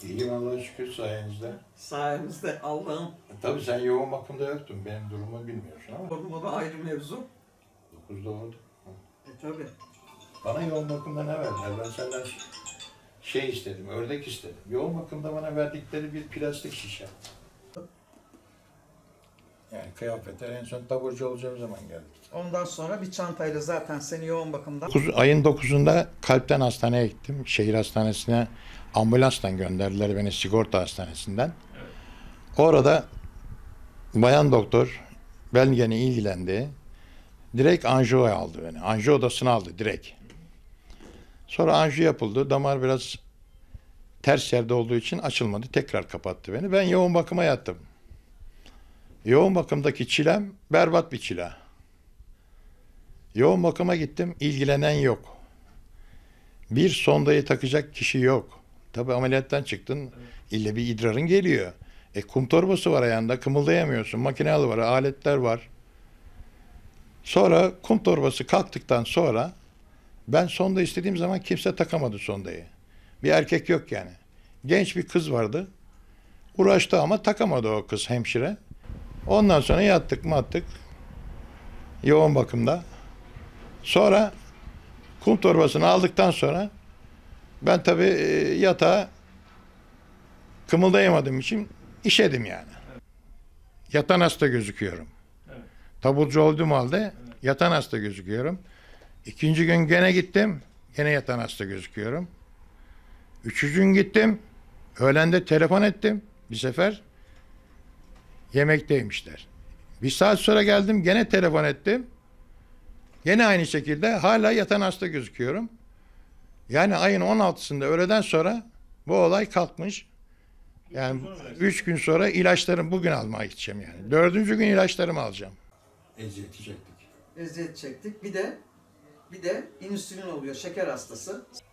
İyiyim Allah'a şükür sayenizde. Sayemizde Allah'ım. Tabii sen yoğun bakımda yoktun. Benim durumu bilmiyorsun ama Korkma da ayrı mevzu. 9'da oldu. Tabii. Bana yoğun bakımda ne verdiler? Ben senden şey istedim, ördek istedim. Yoğun bakımda bana verdikleri bir plastik şişe. Yani kıyafetler en son taburcu olacağım zaman geldi. Ondan sonra bir çantayla zaten seni yoğun bakımda... Ayın 9'unda kalpten hastaneye gittim. Şehir hastanesine ambulansla gönderdiler beni sigorta hastanesinden. Evet. Orada bayan doktor belgeni ilgilendi. Direkt anjiyoya aldı beni. Anjiyo odasına aldı direkt. Sonra anjiyo yapıldı. Damar biraz ters yerde olduğu için açılmadı. Tekrar kapattı beni. Ben yoğun bakıma yattım. Yoğun bakımdaki çilem berbat bir çile. Yoğun bakıma gittim. İlgilenen yok. Bir sondayı takacak kişi yok. Tabii ameliyattan çıktın. Evet. İlle bir idrarın geliyor. Kum torbası var ayağında. Kımıldayamıyorsun. Makineler var. Aletler var. Sonra kum torbası kalktıktan sonra ben sonda istediğim zaman kimse takamadı sondayı. Bir erkek yok yani. Genç bir kız vardı. Uğraştı ama takamadı o kız hemşire. Ondan sonra yattık mattık. Yoğun bakımda. Sonra kum torbasını aldıktan sonra ben tabii yatağa kımıldayamadığım için işedim yani. Evet. Yatan hasta gözüküyorum. Evet. Taburcu olduğum halde evet. Yatan hasta gözüküyorum. İkinci gün gene gittim. Gene yatan hasta gözüküyorum. Üçüncü gün gittim. Öğlende telefon ettim. Bir sefer yemekteymişler. Bir saat sonra geldim. Gene telefon ettim. Gene aynı şekilde hala yatan hasta gözüküyorum. Yani ayın 16'sında öğleden sonra bu olay kalkmış. Yani 3 gün sonra ilaçlarımı bugün almaya gideceğim yani. 4. gün ilaçlarımı alacağım. Eziyeti çektik. Eziyet çektik. Bir de insülin oluyor, şeker hastası.